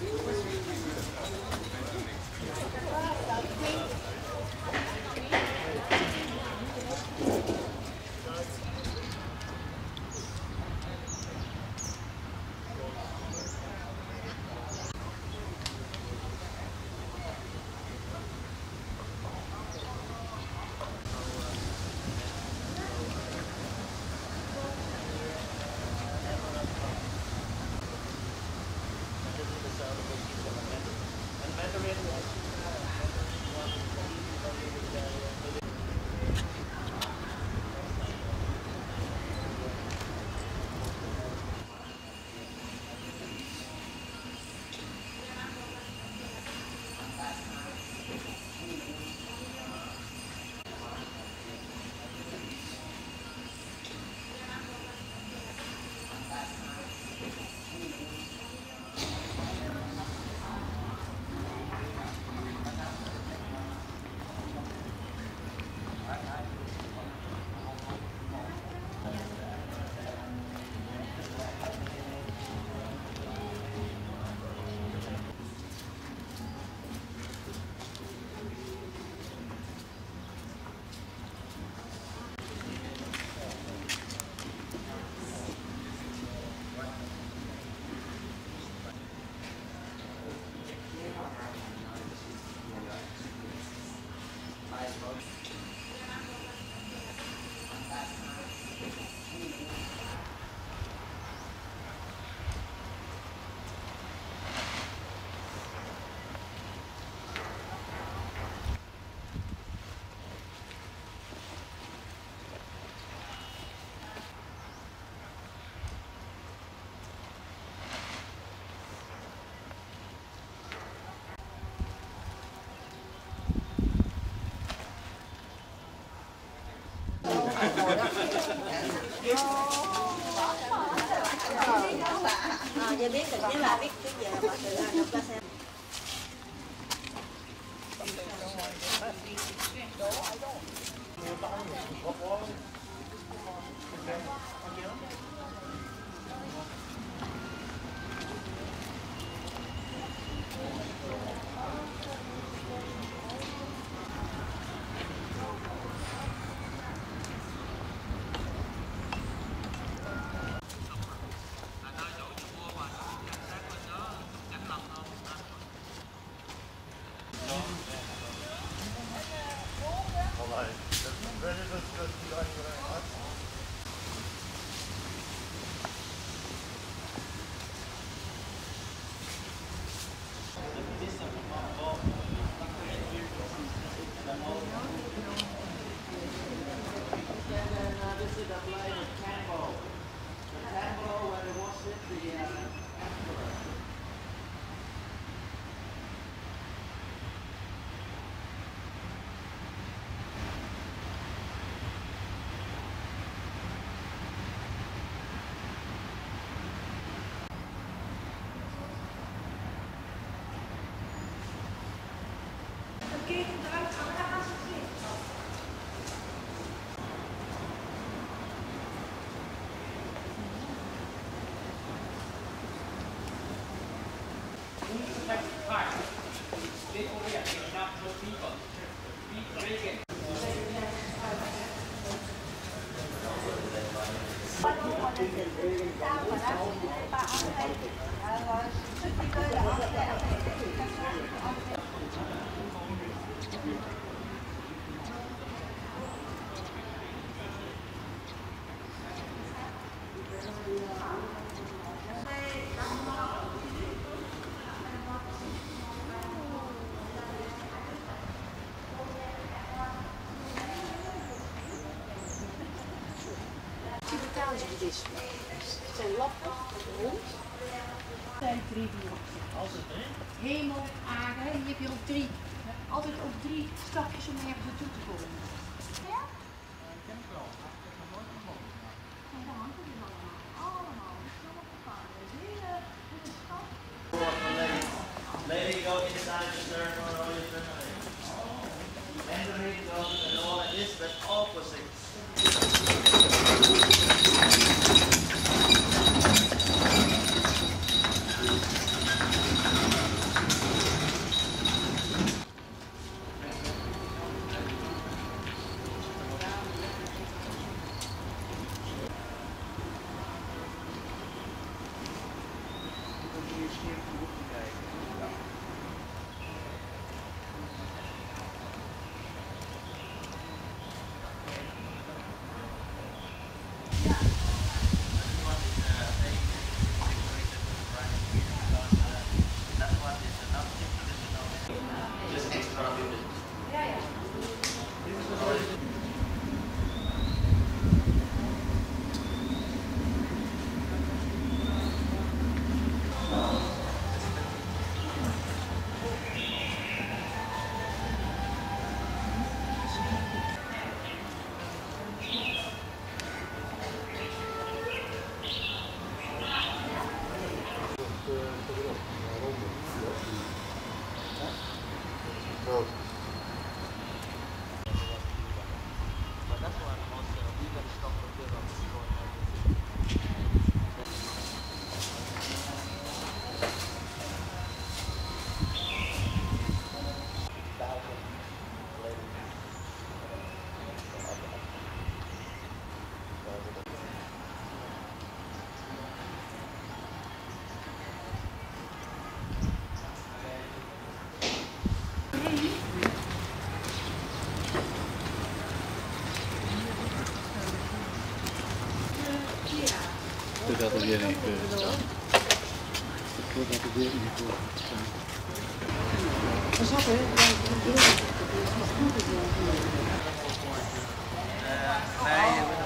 Giờ biết được là biết cái giờ bắt được là đọc ra xem. Het is zo lappig, rond. Er zijn 3 dimensies. Hemel, aarde, hier heb je ook 3. Altijd ook 3 stapjes om ergens naartoe te komen. Ja? Ik ken het wel, maar ik heb nog nooit gemogen. En dan hangt het dus allemaal. Het is allemaal gegaan. Het hele stad. Let it go inside the circle or your family. And the ring goes and all of this, but opposite. gaat er weer ingevuld staan. Voordat er weer ingevuld staan. Pas op, hè? Nee,